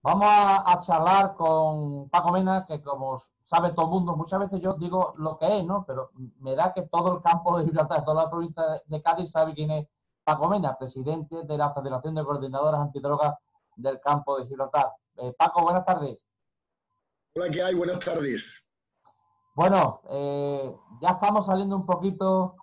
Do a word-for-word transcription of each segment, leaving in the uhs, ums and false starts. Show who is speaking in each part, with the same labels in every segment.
Speaker 1: Vamos a, a charlar con Paco Mena, que como sabe todo el mundo, muchas veces yo digo lo que es, ¿no? Pero me da que todo el campo de Gibraltar, toda la provincia de Cádiz sabe quién es Paco Mena, presidente de la Federación de Coordinadoras Antidrogas del campo de Gibraltar. Eh, Paco, buenas tardes.
Speaker 2: Hola, ¿qué hay? Buenas tardes.
Speaker 1: Bueno, eh, ya estamos saliendo un poquito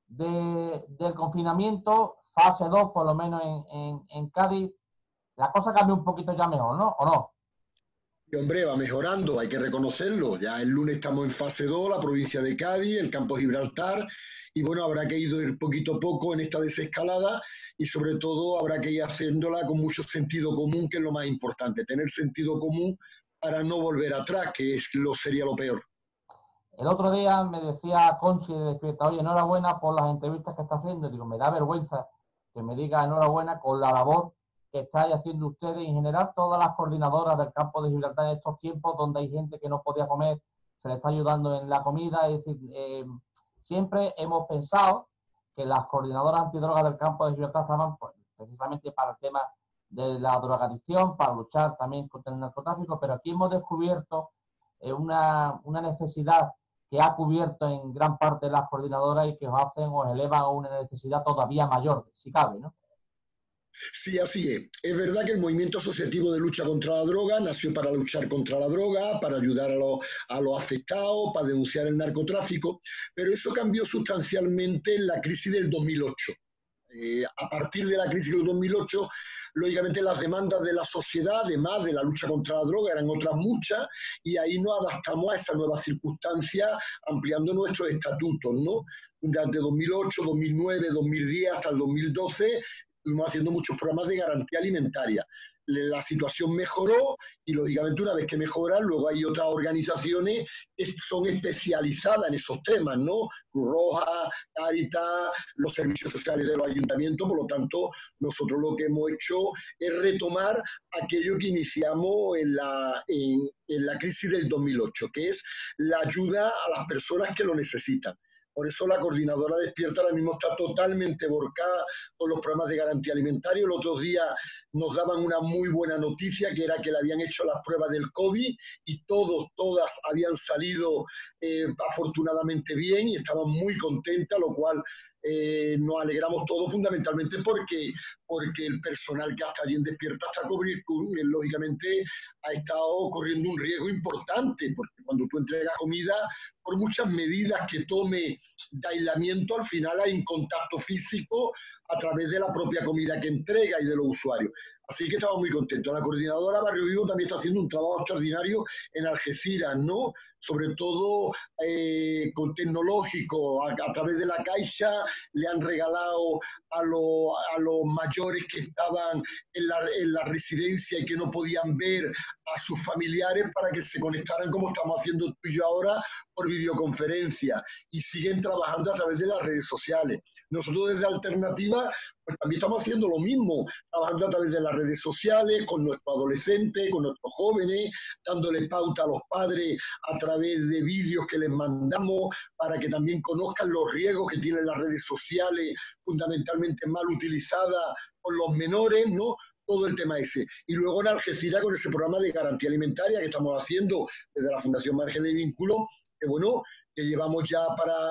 Speaker 1: de, del confinamiento, fase dos, por lo menos en, en, en Cádiz. La cosa cambia un poquito ya mejor, ¿no? ¿O no?
Speaker 2: Y hombre, va mejorando, hay que reconocerlo. Ya el lunes estamos en fase dos, la provincia de Cádiz, el campo de Gibraltar, y bueno, habrá que ir poquito a poco en esta desescalada y sobre todo habrá que ir haciéndola con mucho sentido común, que es lo más importante, tener sentido común para no volver atrás, que es lo sería lo peor.
Speaker 1: El otro día me decía Conchi de Despierta, oye, enhorabuena por las entrevistas que está haciendo. Digo, me da vergüenza que me diga enhorabuena con la labor que estáis haciendo ustedes y en general todas las coordinadoras del campo de Gibraltar en estos tiempos donde hay gente que no podía comer, se le está ayudando en la comida. Es decir, eh, siempre hemos pensado que las coordinadoras antidrogas del campo de Gibraltar estaban pues, precisamente para el tema de la drogadicción, para luchar también contra el narcotráfico, pero aquí hemos descubierto eh, una, una necesidad que ha cubierto en gran parte las coordinadoras y que os hacen, os elevan a una necesidad todavía mayor, si cabe, ¿no?
Speaker 2: Sí, así es. Es verdad que el movimiento asociativo de lucha contra la droga nació para luchar contra la droga, para ayudar a los, a los afectados, para denunciar el narcotráfico, pero eso cambió sustancialmente en la crisis del dos mil ocho. Eh, a partir de la crisis del dos mil ocho, lógicamente las demandas de la sociedad, además de la lucha contra la droga, eran otras muchas, y ahí nos adaptamos a esa nueva circunstancia, ampliando nuestros estatutos, ¿no? Desde dos mil ocho, dos mil nueve, dos mil diez hasta el dos mil doce, estuvimos haciendo muchos programas de garantía alimentaria. La situación mejoró y, lógicamente, una vez que mejora, luego hay otras organizaciones que son especializadas en esos temas, ¿no? Cruz Roja, Cáritas, los servicios sociales de los ayuntamientos. Por lo tanto, nosotros lo que hemos hecho es retomar aquello que iniciamos en la, en, en la crisis del dos mil ocho, que es la ayuda a las personas que lo necesitan. Por eso la coordinadora Despierta ahora mismo está totalmente volcada con los programas de garantía alimentaria. Los otros días nos daban una muy buena noticia, que era que le habían hecho las pruebas del COVID y todos, todas habían salido eh, afortunadamente bien y estaban muy contentas, lo cual eh, nos alegramos todos fundamentalmente porque, porque el personal que hasta allí en Despierta está cubrir, lógicamente ha estado corriendo un riesgo importante, porque cuando tú entregas comida, por muchas medidas que tome de aislamiento, al final hay un contacto físico a través de la propia comida que entrega y de los usuarios. Así que estamos muy contentos. La coordinadora Barrio Vivo también está haciendo un trabajo extraordinario en Algeciras, ¿no? Sobre todo eh, con tecnológico, a, a través de la Caixa le han regalado a, lo, a los mayores que estaban en la, en la residencia y que no podían ver a sus familiares para que se conectaran como estamos haciendo tú y yo ahora por videoconferencia y siguen trabajando a través de las redes sociales. Nosotros desde Alternativa pues también estamos haciendo lo mismo, trabajando a través de las redes sociales, con nuestros adolescentes, con nuestros jóvenes, dándole pauta a los padres a través de vídeos que les mandamos para que también conozcan los riesgos que tienen las redes sociales, fundamentalmente mal utilizadas por los menores, ¿no? Todo el tema ese. Y luego en Algeciras con ese programa de garantía alimentaria que estamos haciendo desde la Fundación Margen de Vínculo, que bueno, que llevamos ya para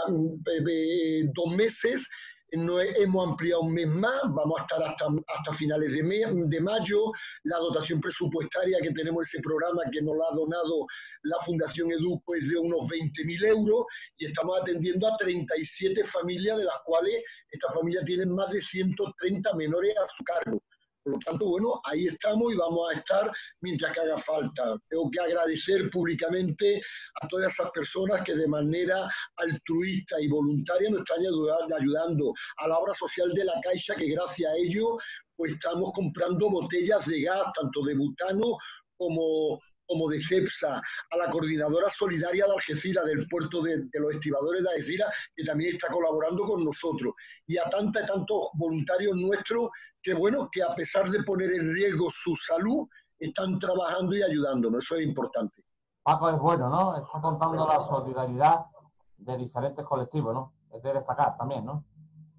Speaker 2: eh, dos meses. No hemos ampliado un mes más, vamos a estar hasta, hasta finales de, me, de mayo. La dotación presupuestaria que tenemos en ese programa que nos la ha donado la Fundación Educo es de unos veinte mil euros y estamos atendiendo a treinta y siete familias, de las cuales estas familias tienen más de ciento treinta menores a su cargo. Por lo tanto, bueno, ahí estamos y vamos a estar mientras que haga falta. Tengo que agradecer públicamente a todas esas personas que de manera altruista y voluntaria nos están ayudando, a la obra social de la Caixa, que gracias a ello pues estamos comprando botellas de gas, tanto de butano como, como de Cepsa, a la Coordinadora Solidaria de Algeciras, del puerto de, de los estibadores de Algeciras, que también está colaborando con nosotros, y a tantos y tantos voluntarios nuestros que, bueno, que a pesar de poner en riesgo su salud, están trabajando y ayudándonos. Eso es importante.
Speaker 1: Paco es bueno, ¿no? Está contando la solidaridad de diferentes colectivos, ¿no? Es de destacar también, ¿no?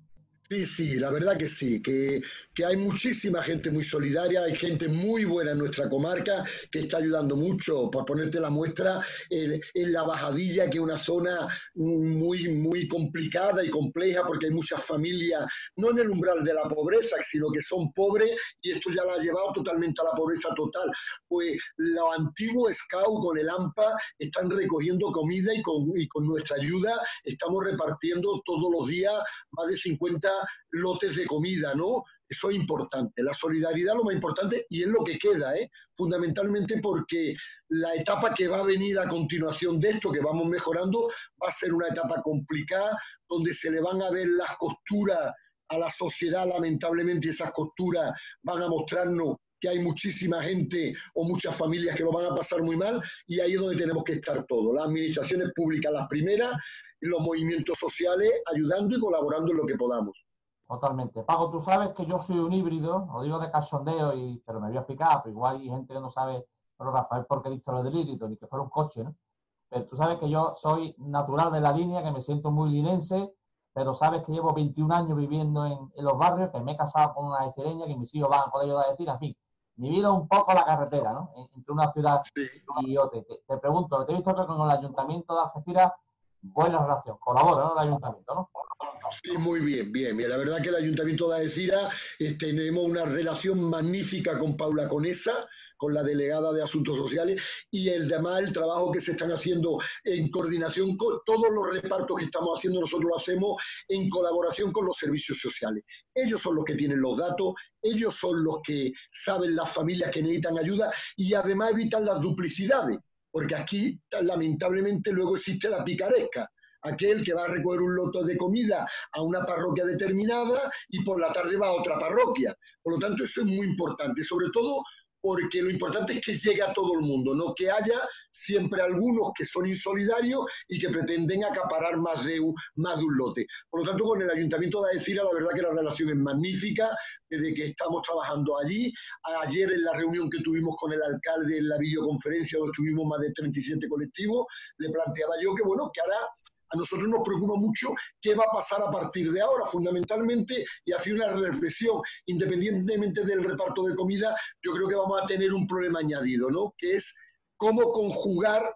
Speaker 2: Sí, sí, la verdad que sí, que, que hay muchísima gente muy solidaria, hay gente muy buena en nuestra comarca que está ayudando mucho. Por ponerte la muestra, el- en la Bajadilla, que es una zona muy, muy complicada y compleja porque hay muchas familias, no en el umbral de la pobreza, sino que son pobres y esto ya la ha llevado totalmente a la pobreza total. Pues los antiguos Scout con el AMPA están recogiendo comida y con, y con nuestra ayuda estamos repartiendo todos los días más de cincuenta lotes de comida, ¿no? Eso es importante. La solidaridad es lo más importante y es lo que queda, ¿eh? Fundamentalmente porque la etapa que va a venir a continuación de esto, que vamos mejorando, va a ser una etapa complicada, donde se le van a ver las costuras a la sociedad, lamentablemente esas costuras van a mostrarnos que hay muchísima gente o muchas familias que lo van a pasar muy mal y ahí es donde tenemos que estar todos, las administraciones públicas las primeras, los movimientos sociales ayudando y colaborando en lo que podamos.
Speaker 1: Totalmente. Paco, tú sabes que yo soy un híbrido, lo digo de cachondeo, y, pero me voy a explicar, pero igual hay gente que no sabe, pero Rafael, por qué he dicho lo del híbrido, ni que fuera un coche, ¿no? Pero tú sabes que yo soy natural de la línea, que me siento muy linense, pero sabes que llevo veintiún años viviendo en, en los barrios, que me he casado con una estireña, que mis hijos van a poder ayudar a decir, en fin, mi vida es un poco la carretera, ¿no? Entre una ciudad
Speaker 2: Sí.
Speaker 1: y otra. Te, te pregunto, te he visto que con el Ayuntamiento de Algeciras, buena relación, colabora, ¿no? El Ayuntamiento, ¿no?
Speaker 2: Sí, muy bien, bien, bien. La verdad que el Ayuntamiento de Algeciras eh, tenemos una relación magnífica con Paula Conesa, con la delegada de Asuntos Sociales, y el demás, el trabajo que se están haciendo en coordinación con todos los repartos que estamos haciendo, nosotros lo hacemos en colaboración con los servicios sociales. Ellos son los que tienen los datos, ellos son los que saben las familias que necesitan ayuda y además evitan las duplicidades, porque aquí lamentablemente luego existe la picaresca, aquel que va a recoger un lote de comida a una parroquia determinada y por la tarde va a otra parroquia. Por lo tanto, eso es muy importante, sobre todo porque lo importante es que llegue a todo el mundo, no que haya siempre algunos que son insolidarios y que pretenden acaparar más de un, más de un lote. Por lo tanto, con el Ayuntamiento de Algeciras, la verdad que la relación es magnífica, desde que estamos trabajando allí. Ayer en la reunión que tuvimos con el alcalde en la videoconferencia, donde tuvimos más de treinta y siete colectivos, le planteaba yo que, bueno, que ahora a nosotros nos preocupa mucho qué va a pasar a partir de ahora, fundamentalmente, y hacer una reflexión, independientemente del reparto de comida, yo creo que vamos a tener un problema añadido, ¿no? Que es cómo conjugar,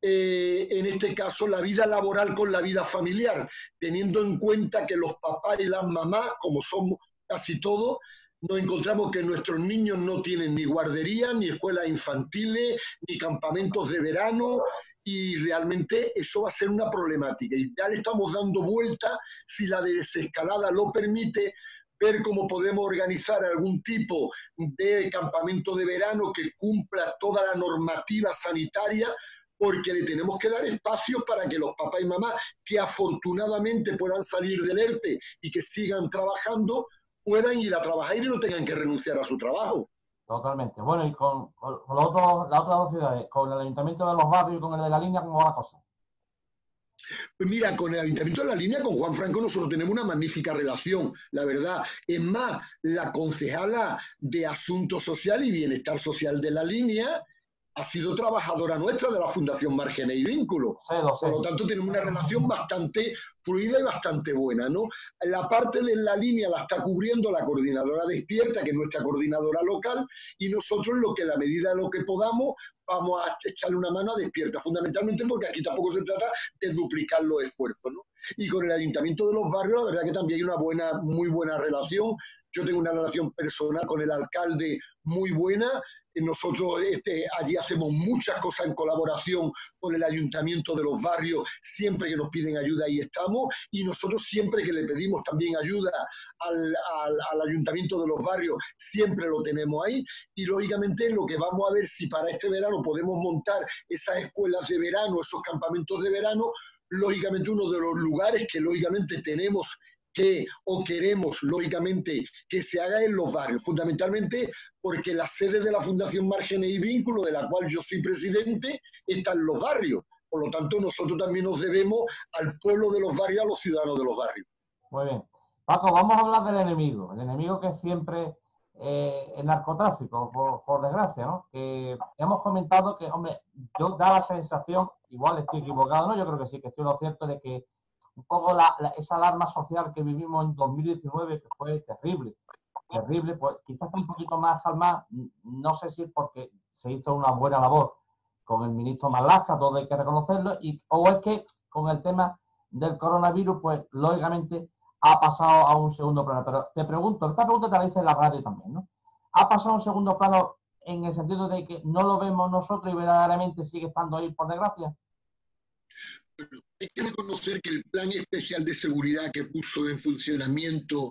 Speaker 2: eh, en este caso, la vida laboral con la vida familiar, teniendo en cuenta que los papás y las mamás, como somos casi todos, nos encontramos que nuestros niños no tienen ni guardería, ni escuelas infantiles, ni campamentos de verano, y realmente eso va a ser una problemática. Y ya le estamos dando vuelta, si la desescalada lo permite, ver cómo podemos organizar algún tipo de campamento de verano que cumpla toda la normativa sanitaria, porque le tenemos que dar espacio para que los papás y mamás, que afortunadamente puedan salir del ERTE y que sigan trabajando, puedan ir a trabajar y no tengan que renunciar a su trabajo.
Speaker 1: Totalmente. Bueno, y con, con, con los otros, las otras dos ciudades, con el Ayuntamiento de los Barrios y con el de la Línea, ¿cómo va la cosa?
Speaker 2: Pues mira, con el Ayuntamiento de la Línea, con Juan Franco, nosotros tenemos una magnífica relación, la verdad. Es más, la concejala de Asuntos Social y Bienestar Social de la Línea ha sido trabajadora nuestra de la Fundación Márgenes y Vínculos.
Speaker 1: Lo sé, lo
Speaker 2: Por
Speaker 1: sé.
Speaker 2: lo tanto, tenemos una relación bastante fluida y bastante buena, ¿no? La parte de la línea la está cubriendo la coordinadora Despierta, que es nuestra coordinadora local, y nosotros, lo que a la medida de lo que podamos, vamos a echarle una mano a Despierta, fundamentalmente porque aquí tampoco se trata de duplicar los esfuerzos, ¿no? Y con el Ayuntamiento de los Barrios, la verdad que también hay una buena, muy buena relación. Yo tengo una relación personal con el alcalde muy buena. Nosotros este, allí hacemos muchas cosas en colaboración con el Ayuntamiento de los Barrios, siempre que nos piden ayuda ahí estamos, y nosotros siempre que le pedimos también ayuda al, al, al Ayuntamiento de los Barrios, siempre lo tenemos ahí, y lógicamente lo que vamos a ver si para este verano podemos montar esas escuelas de verano, esos campamentos de verano, lógicamente uno de los lugares que lógicamente tenemos que o queremos, lógicamente, que se haga en los barrios, fundamentalmente porque la sede de la Fundación Márgenes y Vínculos, de la cual yo soy presidente, está en los barrios. Por lo tanto, nosotros también nos debemos al pueblo de los barrios, a los ciudadanos de los barrios.
Speaker 1: Muy bien. Paco, vamos a hablar del enemigo. El enemigo que es siempre eh, el narcotráfico, por, por desgracia, ¿no? Que hemos comentado que, hombre, yo da la sensación, igual estoy equivocado, ¿no? Yo creo que sí, que estoy lo cierto de que un poco la, la, esa alarma social que vivimos en dos mil diecinueve, que fue terrible, terrible, pues quizás está un poquito más calmada, no sé si es porque se hizo una buena labor con el ministro Marlaska, todo hay que reconocerlo, y, o es que con el tema del coronavirus, pues lógicamente ha pasado a un segundo plano. Pero te pregunto, esta pregunta te la hice en la radio también, ¿no? ¿Ha pasado a un segundo plano en el sentido de que no lo vemos nosotros y verdaderamente sigue estando ahí, por desgracia?
Speaker 2: Bueno, hay que reconocer que el plan especial de seguridad que puso en funcionamiento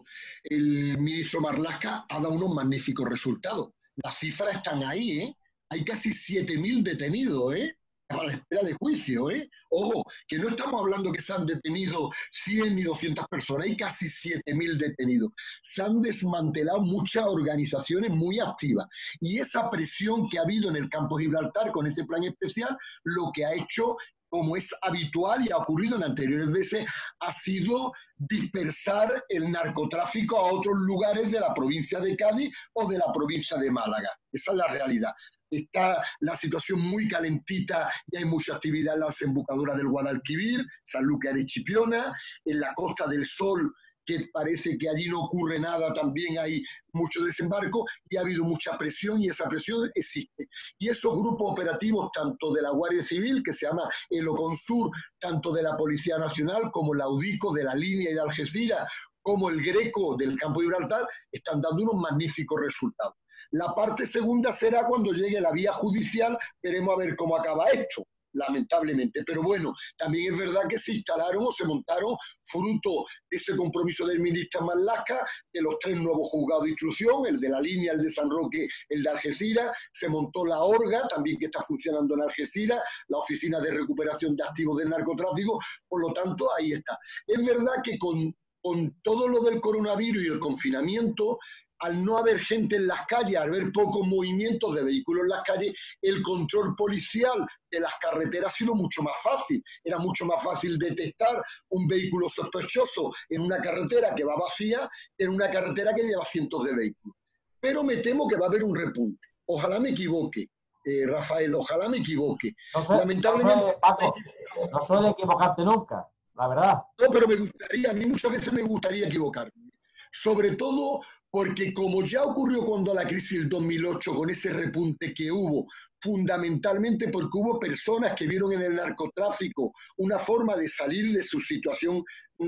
Speaker 2: el ministro Marlaska ha dado unos magníficos resultados. Las cifras están ahí, ¿eh? Hay casi siete mil detenidos, ¿eh? A la espera de juicio, ¿eh? Ojo, que no estamos hablando que se han detenido cien ni doscientas personas, hay casi siete mil detenidos. Se han desmantelado muchas organizaciones muy activas. Y esa presión que ha habido en el campo Gibraltar con ese plan especial, lo que ha hecho, como es habitual y ha ocurrido en anteriores veces, ha sido dispersar el narcotráfico a otros lugares de la provincia de Cádiz o de la provincia de Málaga. Esa es la realidad. Está la situación muy calentita y hay mucha actividad en la desembocadura del Guadalquivir, Sanlúcar de Chipiona, en la Costa del Sol, que parece que allí no ocurre nada, también hay mucho desembarco y ha habido mucha presión y esa presión existe. Y esos grupos operativos, tanto de la Guardia Civil, que se llama el Oconsur, tanto de la Policía Nacional como la UDICO de la Línea y de Algeciras, como el Greco del Campo Gibraltar, están dando unos magníficos resultados. La parte segunda será cuando llegue la vía judicial, veremos a ver cómo acaba esto, lamentablemente. Pero bueno, también es verdad que se instalaron o se montaron, fruto de ese compromiso del ministro Marlaska, de los tres nuevos juzgados de instrucción, el de la Línea, el de San Roque, el de Algeciras, se montó la ORGA, también que está funcionando en Algeciras, la Oficina de Recuperación de Activos del Narcotráfico, por lo tanto, ahí está. Es verdad que con, con todo lo del coronavirus y el confinamiento, al no haber gente en las calles, al haber pocos movimientos de vehículos en las calles, el control policial de las carreteras ha sido mucho más fácil. Era mucho más fácil detectar un vehículo sospechoso en una carretera que va vacía que en una carretera que lleva cientos de vehículos. Pero me temo que va a haber un repunte. Ojalá me equivoque, eh, Rafael, ojalá me equivoque.
Speaker 1: No sé,
Speaker 2: Lamentablemente...
Speaker 1: no sé, Paco, no suele equivocarte nunca, la verdad.
Speaker 2: No, pero me gustaría, a mí muchas veces me gustaría equivocarme. Sobre todo porque como ya ocurrió cuando la crisis del dos mil ocho, con ese repunte que hubo, fundamentalmente porque hubo personas que vieron en el narcotráfico una forma de salir de su situación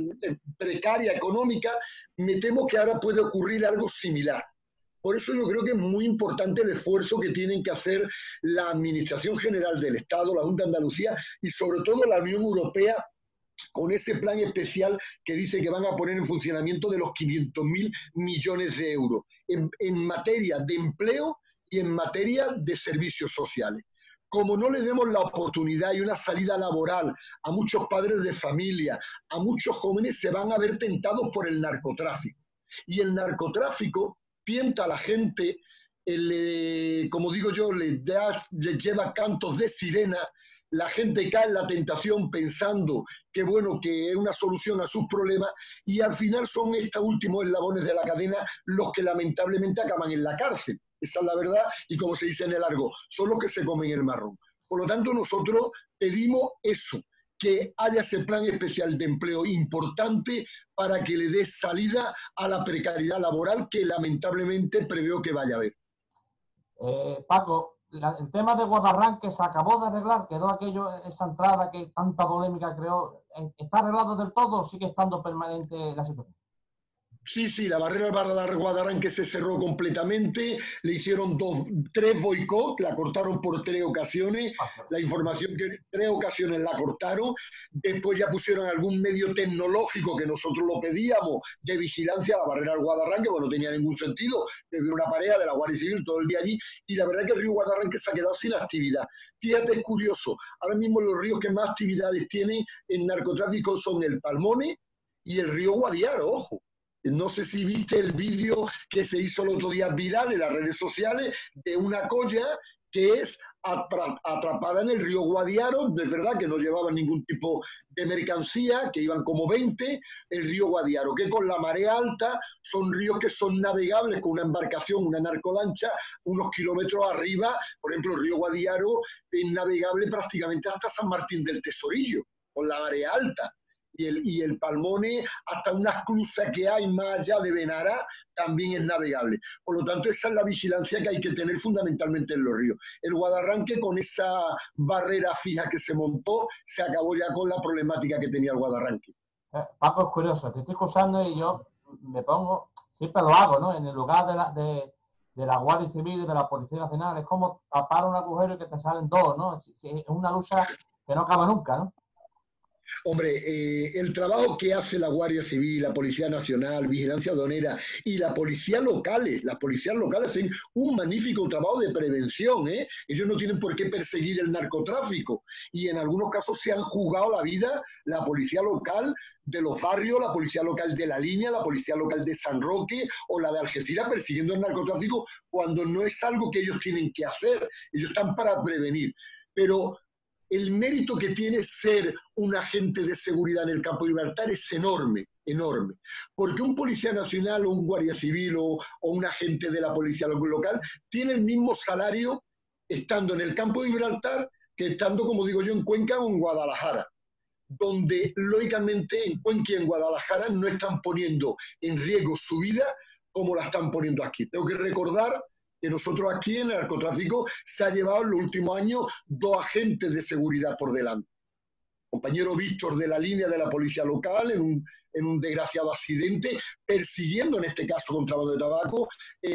Speaker 2: precaria económica, me temo que ahora puede ocurrir algo similar. Por eso yo creo que es muy importante el esfuerzo que tienen que hacer la Administración General del Estado, la Junta de Andalucía y sobre todo la Unión Europea, con ese plan especial que dice que van a poner en funcionamiento de los quinientos mil millones de euros en, en materia de empleo y en materia de servicios sociales. Como no le demos la oportunidad y una salida laboral a muchos padres de familia, a muchos jóvenes se van a ver tentados por el narcotráfico. Y el narcotráfico tienta a la gente, le, como digo yo, les, da, les lleva cantos de sirena. La gente cae en la tentación pensando que bueno, que es una solución a sus problemas y al final son estos últimos eslabones de la cadena los que lamentablemente acaban en la cárcel. Esa es la verdad y como se dice en el argot, son los que se comen el marrón. Por lo tanto, nosotros pedimos eso, que haya ese plan especial de empleo importante para que le dé salida a la precariedad laboral que lamentablemente preveo que vaya a haber.
Speaker 1: Eh, Paco, la, el tema de Guadarranque se acabó de arreglar, quedó aquello, esa entrada que tanta polémica creó, ¿está arreglado del todo o sigue estando permanente la situación?
Speaker 2: Sí, sí, la barrera del Guadarranque se cerró completamente, le hicieron dos, tres boicots, la cortaron por tres ocasiones, la información que tres ocasiones la cortaron, después ya pusieron algún medio tecnológico que nosotros lo pedíamos de vigilancia a la barrera del Guadarranque, bueno, no tenía ningún sentido, había una pareja de la Guardia Civil todo el día allí, y la verdad es que el río Guadarranque se ha quedado sin actividad. Fíjate, es curioso, ahora mismo los ríos que más actividades tienen en narcotráfico son el Palmone y el río Guadiaro, ojo. No sé si viste el vídeo que se hizo el otro día viral en las redes sociales de una colla que es atrapada en el río Guadiaro, de verdad que no llevaban ningún tipo de mercancía, que iban como veinte, el río Guadiaro, que con la marea alta son ríos que son navegables con una embarcación, una narcolancha, unos kilómetros arriba. Por ejemplo, el río Guadiaro es navegable prácticamente hasta San Martín del Tesorillo, con la marea alta. Y el, y el Palmone, hasta una esclusa que hay más allá de Benará, también es navegable. Por lo tanto, esa es la vigilancia que hay que tener fundamentalmente en los ríos. El Guadarranque, con esa barrera fija que se montó, se acabó ya con la problemática que tenía el Guadarranque.
Speaker 1: Eh, Paco, es curioso, te estoy escuchando y yo me pongo, siempre lo hago, ¿no? En el lugar de la, de, de la Guardia Civil y de la Policía Nacional, es como tapar un agujero y que te salen dos, ¿no? Es, es una lucha que no acaba nunca, ¿no?
Speaker 2: Hombre, eh, el trabajo que hace la Guardia Civil, la Policía Nacional, Vigilancia Aduanera y la policía locales, las policías locales hacen un magnífico trabajo de prevención, ¿eh? Ellos no tienen por qué perseguir el narcotráfico y en algunos casos se han jugado la vida la policía local de los barrios, la policía local de La Línea, la policía local de San Roque o la de Algeciras persiguiendo el narcotráfico cuando no es algo que ellos tienen que hacer, ellos están para prevenir. Pero el mérito que tiene ser un agente de seguridad en el campo de Gibraltar es enorme, enorme. Porque un policía nacional o un guardia civil o, o un agente de la policía local tiene el mismo salario estando en el campo de Gibraltar que estando, como digo yo, en Cuenca o en Guadalajara, donde lógicamente en Cuenca y en Guadalajara no están poniendo en riesgo su vida como la están poniendo aquí. Tengo que recordar que nosotros aquí en el narcotráfico se ha llevado en los últimos años dos agentes de seguridad por delante. Compañero Víctor de La Línea de la policía local en un, en un desgraciado accidente, persiguiendo en este caso contrabando de tabaco,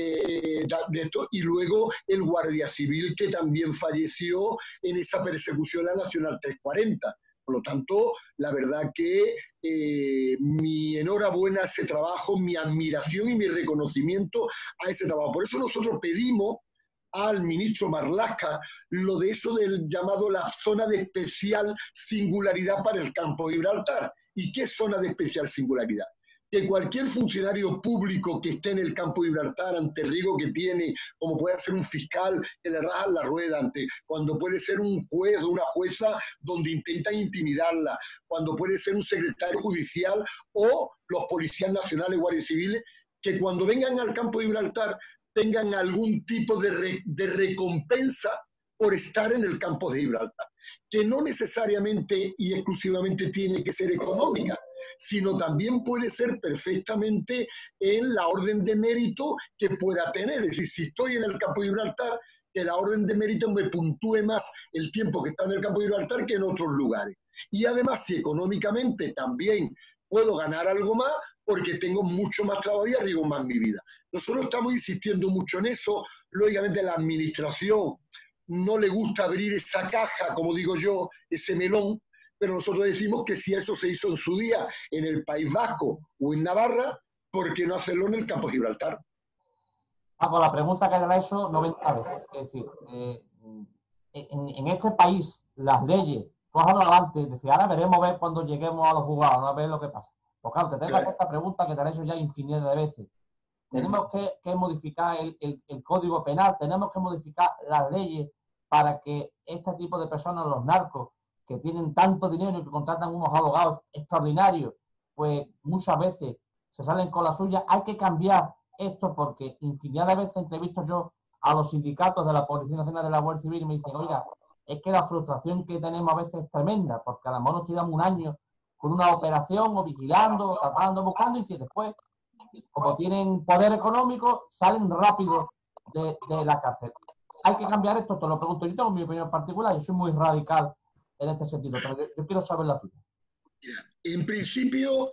Speaker 2: eh, de esto, y luego el guardia civil que también falleció en esa persecución a la Nacional trescientos cuarenta. Por lo tanto, la verdad que eh, mi enhorabuena a ese trabajo, mi admiración y mi reconocimiento a ese trabajo. Por eso nosotros pedimos al ministro Marlaska lo de eso del llamado la zona de especial singularidad para el campo de Gibraltar. ¿Y qué zona de especial singularidad? Que cualquier funcionario público que esté en el campo de Gibraltar ante el riesgo que tiene, como puede ser un fiscal que le rajan la rueda, ante, cuando puede ser un juez o una jueza donde intentan intimidarla, cuando puede ser un secretario judicial o los policías nacionales, guardias civiles, que cuando vengan al campo de Gibraltar tengan algún tipo de, re, de recompensa por estar en el campo de Gibraltar, que no necesariamente y exclusivamente tiene que ser económica, sino también puede ser perfectamente en la orden de mérito que pueda tener. Es decir, si estoy en el campo de Gibraltar, que la orden de mérito me puntúe más el tiempo que está en el campo de Gibraltar que en otros lugares. Y además, si económicamente también puedo ganar algo más, porque tengo mucho más trabajo y arriesgo más mi vida. Nosotros estamos insistiendo mucho en eso. Lógicamente la administración no le gusta abrir esa caja, como digo yo, ese melón, pero nosotros decimos que si eso se hizo en su día en el País Vasco o en Navarra, ¿por qué no hacerlo en el campo de Gibraltar?
Speaker 1: Ah, pues la pregunta que era eso noventa veces. Es decir, eh, en, en este país, las leyes, tú has hablado antes, decir, ahora veremos ver cuando lleguemos a los juzgados, a ver lo que pasa. Pues claro, te tengo claro. esta pregunta que te la he hecho ya infinidad de veces. Tenemos que, que modificar el, el, el Código Penal, tenemos que modificar las leyes para que este tipo de personas, los narcos, que tienen tanto dinero y que contratan unos abogados extraordinarios, pues muchas veces se salen con la suya. Hay que cambiar esto porque infinidad de veces entrevisto yo a los sindicatos de la Policía Nacional de la Guardia Civil y me dicen, oiga, es que la frustración que tenemos a veces es tremenda, porque a lo mejor nos tiramos un año con una operación o vigilando, tratando, buscando, y que después, como tienen poder económico, salen rápido de, de la cárcel. Hay que cambiar esto, te lo pregunto. Yo tengo mi opinión particular, yo soy muy radical en este sentido, pero yo, yo quiero saber la tuya.
Speaker 2: En principio,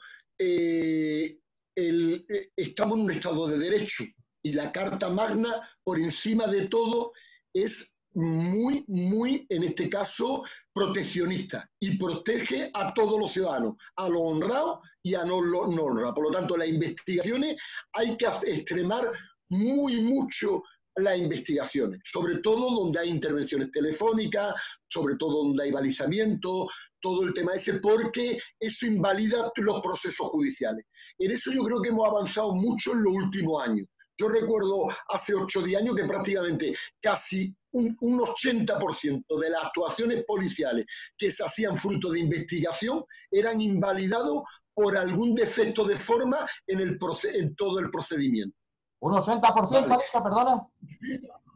Speaker 2: eh, el, eh, estamos en un Estado de Derecho y la Carta Magna, por encima de todo, es muy, muy, en este caso, proteccionista y protege a todos los ciudadanos, a los honrados y a no los no honrados. Por lo tanto, las investigaciones hay que extremar muy mucho las investigaciones, sobre todo donde hay intervenciones telefónicas, sobre todo donde hay balizamiento, todo el tema ese, porque eso invalida los procesos judiciales. En eso yo creo que hemos avanzado mucho en los últimos años. Yo recuerdo hace ocho o diez años que prácticamente casi un, un ochenta por ciento de las actuaciones policiales que se hacían fruto de investigación eran invalidados por algún defecto de forma en, el, en todo el procedimiento.
Speaker 1: ¿Un ochenta por ciento, vale. Perdona?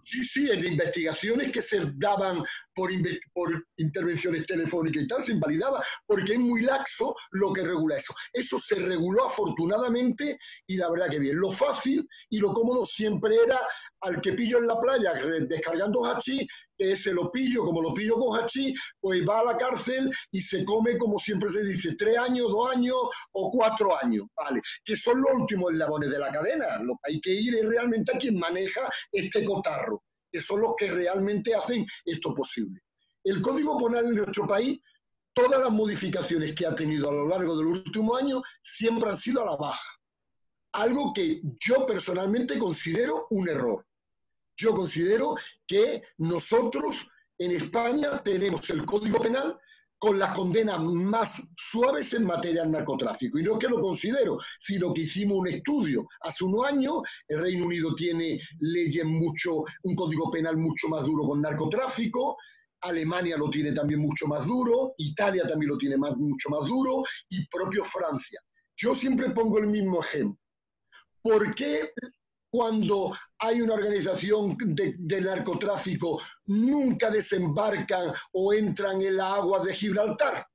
Speaker 2: Sí, sí, en investigaciones que se daban por, por intervenciones telefónicas y tal, se invalidaba, porque es muy laxo lo que regula eso. Eso se reguló afortunadamente y la verdad que bien. Lo fácil y lo cómodo siempre era al que pillo en la playa descargando hachís, que se lo pillo, como lo pillo con hachís, pues va a la cárcel y se come, como siempre se dice, tres años, dos años o cuatro años, ¿vale? Que son los últimos eslabones de la cadena. Lo que hay que ir es realmente a quien maneja este cotarro, que son los que realmente hacen esto posible. El Código Penal en nuestro país, todas las modificaciones que ha tenido a lo largo del último año siempre han sido a la baja. Algo que yo personalmente considero un error. Yo considero que nosotros en España tenemos el Código Penal con las condenas más suaves en materia de narcotráfico. Y no es que lo considero, sino que hicimos un estudio hace unos años. El Reino Unido tiene leyes mucho, un código penal mucho más duro con narcotráfico. Alemania lo tiene también mucho más duro. Italia también lo tiene más, mucho más duro. Y propio Francia. Yo siempre pongo el mismo ejemplo. ¿Por qué cuando hay una organización de, de narcotráfico nunca desembarcan o entran en las aguas de Gibraltar?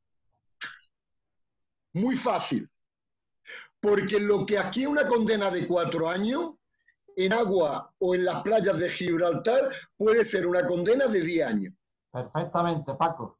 Speaker 2: Muy fácil. Porque lo que aquí es una condena de cuatro años, en agua o en las playas de Gibraltar puede ser una condena de diez años.
Speaker 1: Perfectamente, Paco.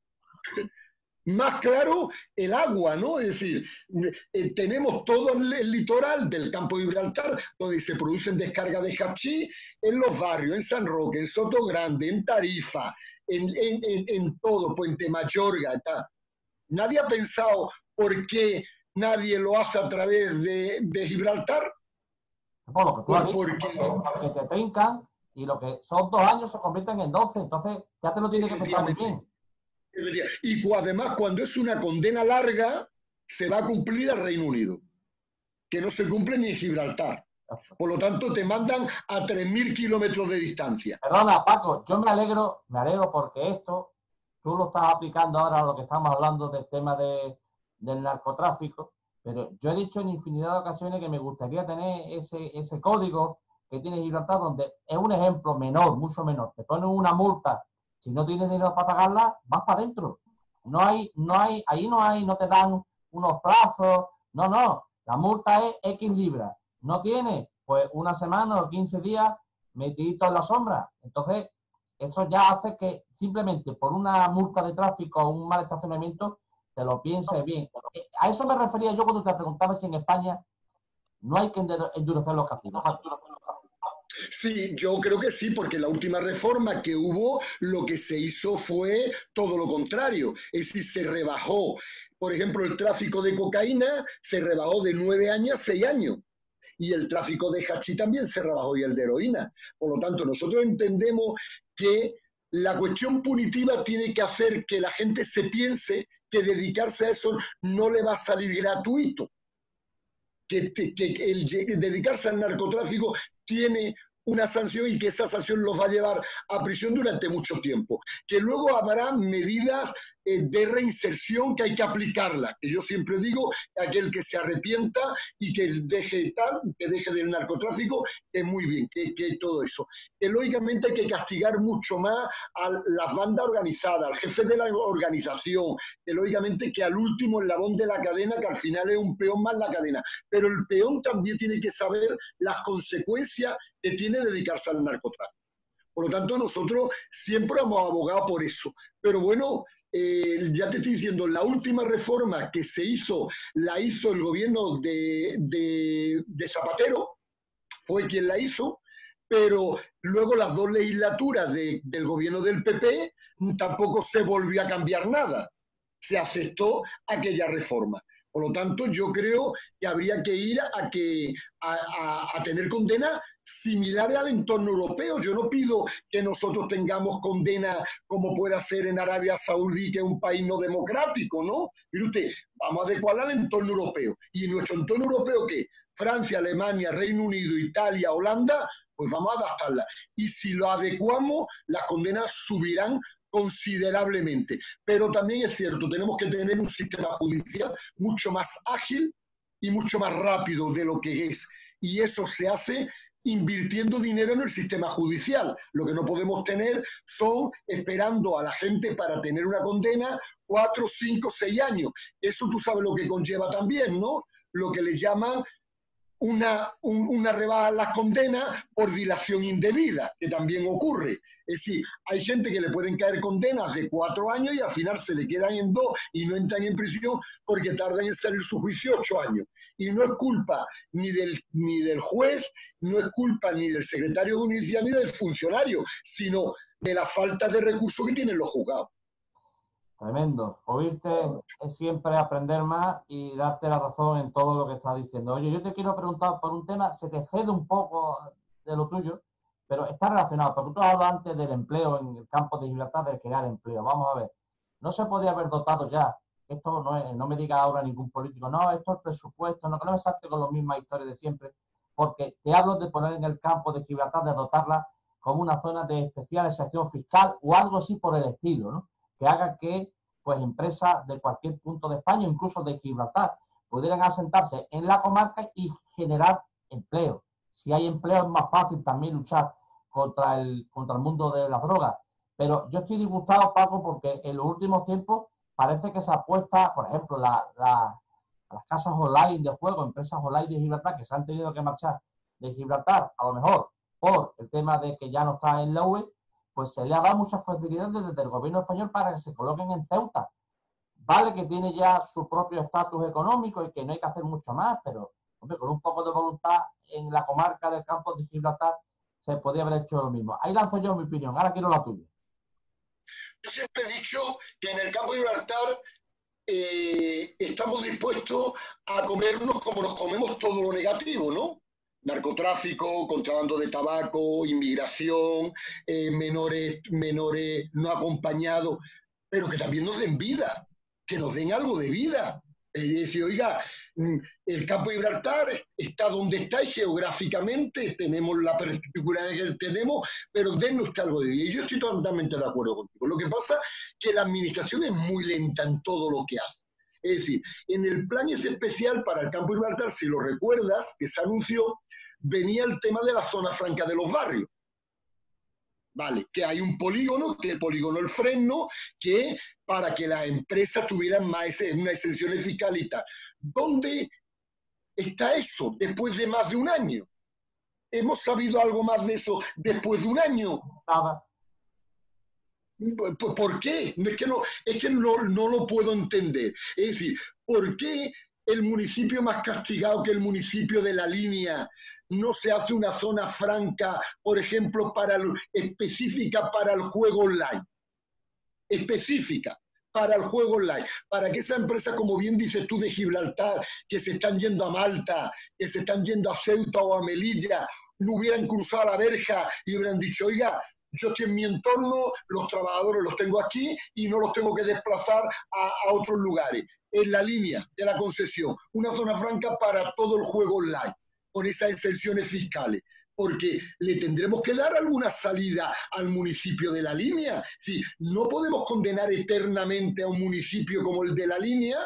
Speaker 2: Más claro, el agua, ¿no? Es decir, eh, tenemos todo el litoral del campo de Gibraltar, donde se producen descargas de hachís en los barrios, en San Roque, en Sotogrande, en Tarifa, en, en, en, en todo, Puente Mayorga y tal. Nadie ha pensado por qué nadie lo hace a través de, de Gibraltar.
Speaker 1: Bueno, lo que tú has dicho, porque, porque te trincan y lo que son dos años se convierten en doce, entonces ya te lo tienes que pensar muy bien.
Speaker 2: Y además, cuando es una condena larga, se va a cumplir al Reino Unido, que no se cumple ni en Gibraltar. Por lo tanto, te mandan a tres mil kilómetros de distancia.
Speaker 1: Perdona, Paco, yo me alegro, me alegro porque esto, tú lo estás aplicando ahora a lo que estamos hablando del tema de, del narcotráfico, pero yo he dicho en infinidad de ocasiones que me gustaría tener ese, ese código que tiene Gibraltar, donde es un ejemplo menor, mucho menor. Te ponen una multa. Si no tienes dinero para pagarla, vas para adentro. No hay, no hay, ahí no hay, no te dan unos plazos. No, no. La multa es X libras. No tienes, pues una semana o quince días metidito en la sombra. Entonces, eso ya hace que simplemente por una multa de tráfico o un mal estacionamiento te lo pienses bien. A eso me refería yo cuando te preguntaba si en España no hay que endurecer los castigos.
Speaker 2: Sí, yo creo que sí, porque la última reforma que hubo, lo que se hizo fue todo lo contrario. Es decir, se rebajó, por ejemplo, el tráfico de cocaína se rebajó de nueve años a seis años. Y el tráfico de hachís también se rebajó y el de heroína. Por lo tanto, nosotros entendemos que la cuestión punitiva tiene que hacer que la gente se piense que dedicarse a eso no le va a salir gratuito. Que, que, que el, el dedicarse al narcotráfico tiene una sanción y que esa sanción los va a llevar a prisión durante mucho tiempo. Que luego habrá medidas eh, de reinserción que hay que aplicarlas. Que yo siempre digo que aquel que se arrepienta y que deje tal, que deje del narcotráfico, que muy bien, que, que todo eso. Que lógicamente hay que castigar mucho más a las bandas organizadas, al jefe de la organización, que lógicamente que al último eslabón de la cadena, que al final es un peón más la cadena. Pero el peón también tiene que saber las consecuencias que tiene dedicarse al narcotráfico. Por lo tanto, nosotros siempre hemos abogado por eso. Pero bueno, eh, ya te estoy diciendo, la última reforma que se hizo, la hizo el gobierno de, de, de Zapatero, fue quien la hizo, pero luego las dos legislaturas de, del gobierno del P P tampoco se volvió a cambiar nada. Se aceptó aquella reforma. Por lo tanto, yo creo que habría que ir a, que, a, a, a tener condenas similares al entorno europeo. Yo no pido que nosotros tengamos condenas como pueda ser en Arabia Saudí, que es un país no democrático, ¿no? Mire usted, vamos a adecuarla al entorno europeo. ¿Y en nuestro entorno europeo qué? Francia, Alemania, Reino Unido, Italia, Holanda, pues vamos a adaptarla. Y si lo adecuamos, las condenas subirán considerablemente. Pero también es cierto, tenemos que tener un sistema judicial mucho más ágil y mucho más rápido de lo que es. Y eso se hace invirtiendo dinero en el sistema judicial. Lo que no podemos tener son esperando a la gente para tener una condena cuatro, cinco, seis años. Eso tú sabes lo que conlleva también, ¿no? Lo que le llaman una, un, una rebaja en las condenas por dilación indebida, que también ocurre. Es decir, hay gente que le pueden caer condenas de cuatro años y al final se le quedan en dos y no entran en prisión porque tardan en salir su juicio ocho años. Y no es culpa ni del, ni del juez, no es culpa ni del secretario judicial ni del funcionario, sino de la falta de recursos que tienen los juzgados.
Speaker 1: Tremendo. Oírte es siempre aprender más y darte la razón en todo lo que estás diciendo. Oye, yo te quiero preguntar por un tema, se te cede un poco de lo tuyo, pero está relacionado, porque tú has hablado antes del empleo en el campo de Gibraltar, del crear empleo. Vamos a ver, no se podía haber dotado ya, esto no es, no me diga ahora ningún político, no, esto es presupuesto, no, que no me salte con las mismas historias de siempre, porque te hablo de poner en el campo de Gibraltar, de dotarla como una zona de especial excepción fiscal o algo así por el estilo, ¿no? Que haga que pues empresas de cualquier punto de España, incluso de Gibraltar, pudieran asentarse en la comarca y generar empleo. Si hay empleo es más fácil también luchar contra el, contra el mundo de las drogas. Pero yo estoy disgustado, Paco, porque en los últimos tiempos parece que se apuesta, por ejemplo, la, la, las casas online de juego, empresas online de Gibraltar, que se han tenido que marchar de Gibraltar, a lo mejor por el tema de que ya no está en la U E, pues se le ha dado muchas facilidades desde el gobierno español para que se coloquen en Ceuta. Vale que tiene ya su propio estatus económico y que no hay que hacer mucho más, pero hombre, con un poco de voluntad en la comarca del campo de Gibraltar se podría haber hecho lo mismo. Ahí lanzo yo mi opinión, ahora quiero la tuya.
Speaker 2: Yo siempre he dicho que en el campo de Gibraltar eh, estamos dispuestos a comernos como nos comemos todo lo negativo, ¿no? Narcotráfico, contrabando de tabaco, inmigración, eh, menores, menores no acompañados, pero que también nos den vida, que nos den algo de vida. Es decir, oiga, el campo de Gibraltar está donde está y geográficamente tenemos la particularidad que tenemos, pero dennos algo de vida. Y yo estoy totalmente de acuerdo contigo. Lo que pasa es que la administración es muy lenta en todo lo que hace. Es decir, en el plan ese especial para el campo de Gibraltar, si lo recuerdas, que se anunció, venía el tema de la zona franca de los barrios. Vale, que hay un polígono, que el polígono El Fresno, que para que las empresas tuvieran más una exención fiscal y tal. ¿Dónde está eso después de más de un año? ¿Hemos sabido algo más de eso después de un año?
Speaker 1: Nada.
Speaker 2: ¿Por qué? Es que, no, es que no, no lo puedo entender. Es decir, ¿por qué el municipio más castigado que el municipio de La Línea no se hace una zona franca, por ejemplo, para el, específica para el juego online? Específica para el juego online, para que esa empresa, como bien dices tú, de Gibraltar, que se están yendo a Malta, que se están yendo a Ceuta o a Melilla, no hubieran cruzado la verja y hubieran dicho, oiga, yo estoy en mi entorno, los trabajadores los tengo aquí y no los tengo que desplazar a, a otros lugares. En La Línea de la concesión, una zona franca para todo el juego online, con esas exenciones fiscales, porque le tendremos que dar alguna salida al municipio de La Línea. Sí, no podemos condenar eternamente a un municipio como el de La Línea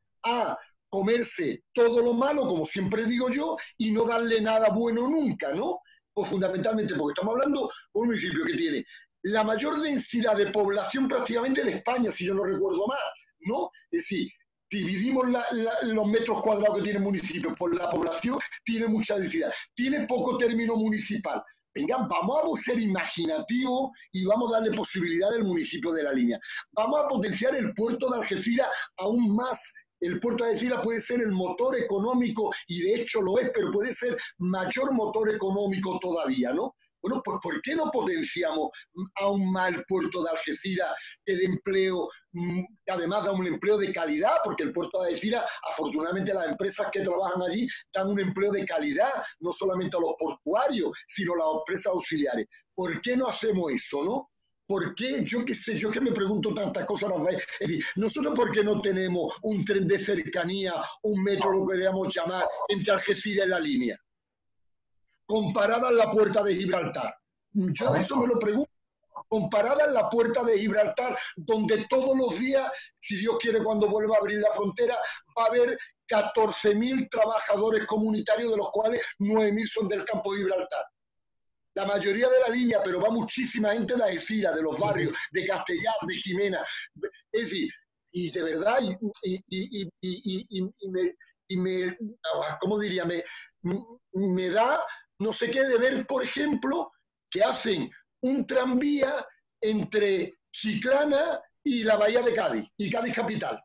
Speaker 2: a comerse todo lo malo, como siempre digo yo, y no darle nada bueno nunca, ¿no? Pues fundamentalmente porque estamos hablando de un municipio que tiene la mayor densidad de población prácticamente de España, si yo no recuerdo mal, ¿no? Es decir, dividimos la, la, los metros cuadrados que tiene el municipio por la población, tiene mucha densidad, tiene poco término municipal. Venga, vamos a ser imaginativos y vamos a darle posibilidad al municipio de La Línea. Vamos a potenciar el puerto de Algeciras aún más. El puerto de Algeciras puede ser el motor económico, y de hecho lo es, pero puede ser mayor motor económico todavía, ¿no? Bueno, pues ¿por qué no potenciamos aún más el puerto de Algeciras, que de empleo, además da un empleo de calidad? Porque el puerto de Algeciras, afortunadamente las empresas que trabajan allí dan un empleo de calidad, no solamente a los portuarios, sino a las empresas auxiliares. ¿Por qué no hacemos eso, no? ¿Por qué? Yo qué sé, yo que me pregunto tantas cosas. Es decir, nosotros ¿por qué no tenemos un tren de cercanía, un metro, lo queríamos llamar, entre Algeciras y La Línea? Comparada en la puerta de Gibraltar. Yo eso me lo pregunto. Comparada en la puerta de Gibraltar, donde todos los días, si Dios quiere, cuando vuelva a abrir la frontera, va a haber catorce mil trabajadores comunitarios, de los cuales nueve mil son del campo de Gibraltar. La mayoría de la línea, pero va muchísima gente de Algeciras, de los barrios, de Castellar, de Jimena. Es decir, y de verdad, y, y, y, y, y, y, y me, y me, ¿cómo diría? Me, me da no sé qué de ver, por ejemplo, que hacen un tranvía entre Chiclana y la Bahía de Cádiz, y Cádiz capital.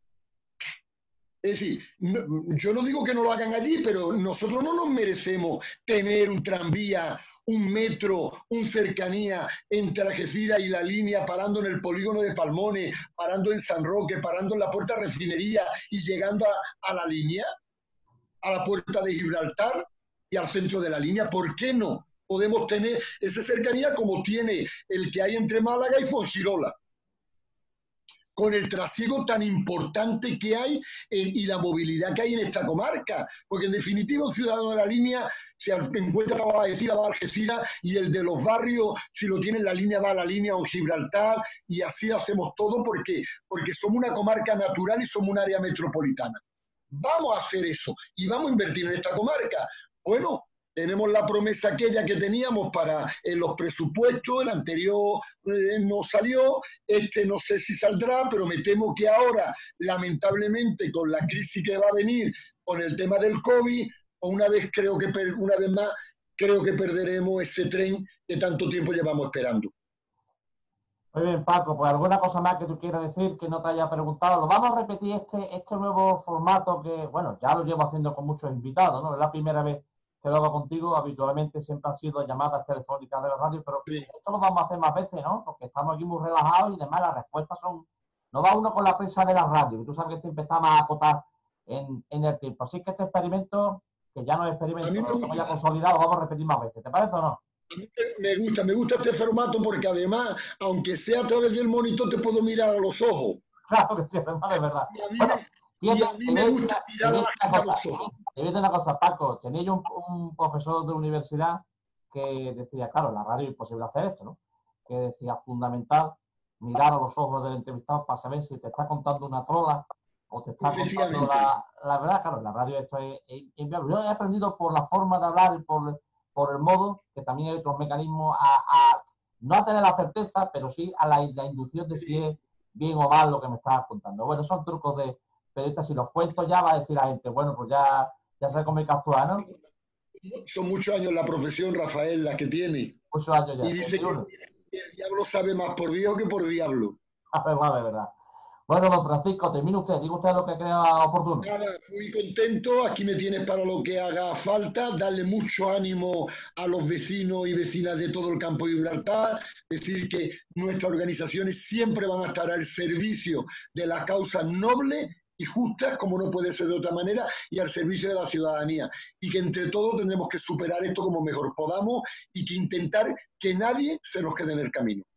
Speaker 2: Es decir, no, yo no digo que no lo hagan allí, pero nosotros no nos merecemos tener un tranvía, un metro, un cercanía entre Algeciras y la línea, parando en el polígono de Palmones, parando en San Roque, parando en la puerta de Refinería y llegando a, a la línea, a la puerta de Gibraltar y al centro de la línea. ¿Por qué no podemos tener esa cercanía como tiene el que hay entre Málaga y Fuengirola, con el trasiego tan importante que hay eh, y la movilidad que hay en esta comarca? Porque en definitiva un ciudadano de la línea se encuentra a Algeciras, va a Algeciras, y el de los barrios, si lo tiene en la línea, va a la línea o en Gibraltar, y así hacemos todo porque, porque somos una comarca natural y somos un área metropolitana. Vamos a hacer eso y vamos a invertir en esta comarca. Bueno, tenemos la promesa aquella que teníamos para en los presupuestos, el anterior eh, no salió, este no sé si saldrá, pero me temo que ahora, lamentablemente, con la crisis que va a venir, con el tema del COVID, una vez creo que una vez más creo que perderemos ese tren que tanto tiempo llevamos esperando.
Speaker 1: Muy bien, Paco, pues alguna cosa más que tú quieras decir que no te haya preguntado. Lo vamos a repetir este, este nuevo formato que, bueno, ya lo llevo haciendo con muchos invitados, ¿no? Es la primera vez que lo hago contigo. Habitualmente siempre han sido llamadas telefónicas de la radio, pero sí, esto lo vamos a hacer más veces, ¿no? Porque estamos aquí muy relajados y demás, las respuestas son... No va uno con la prisa de la radio, y tú sabes que siempre está más acotar en, en el tiempo. Así que este experimento, que ya no es experimento, lo tengo ya consolidado, lo vamos a repetir más veces. ¿Te parece o no?
Speaker 2: A mí me gusta, me gusta este formato porque además, aunque sea a través del monitor, te puedo mirar a los ojos.
Speaker 1: Claro que sí, además de verdad.
Speaker 2: Y a mí,
Speaker 1: Bueno,
Speaker 2: me,
Speaker 1: fíjate,
Speaker 2: y a mí me gusta mirar a la gente a los ojos.
Speaker 1: Te voy a decir una cosa, Paco. Tenía yo un, un profesor de universidad que decía, claro, en la radio es imposible hacer esto, ¿no? Que decía, fundamental, mirar a los ojos del entrevistado para saber si te está contando una trola o te está contando la, la verdad. Claro, en la radio esto es inviable. Yo he aprendido por la forma de hablar y por, por el modo, que también hay otros mecanismos a, a no a tener la certeza, pero sí a la, la inducción de si es bien o mal lo que me estabas contando. Bueno, son trucos de periodistas. Si los cuento ya va a decir la gente, bueno, pues ya, ya sé cómo hay que actuar, ¿no?
Speaker 2: Son muchos años la profesión, Rafael, la que tiene.
Speaker 1: Muchos años ya.
Speaker 2: Y dice que el diablo sabe más por viejo que por diablo.
Speaker 1: Ah, verdad, de verdad. Bueno, don Francisco, termine usted, diga usted lo que crea oportuno.
Speaker 2: Nada, muy contento, aquí me tienes para lo que haga falta, darle mucho ánimo a los vecinos y vecinas de todo el campo de Gibraltar, decir que nuestras organizaciones siempre van a estar al servicio de las causas nobles y justas, como no puede ser de otra manera, y al servicio de la ciudadanía, y que entre todos tendremos que superar esto como mejor podamos y que intentar que nadie se nos quede en el camino.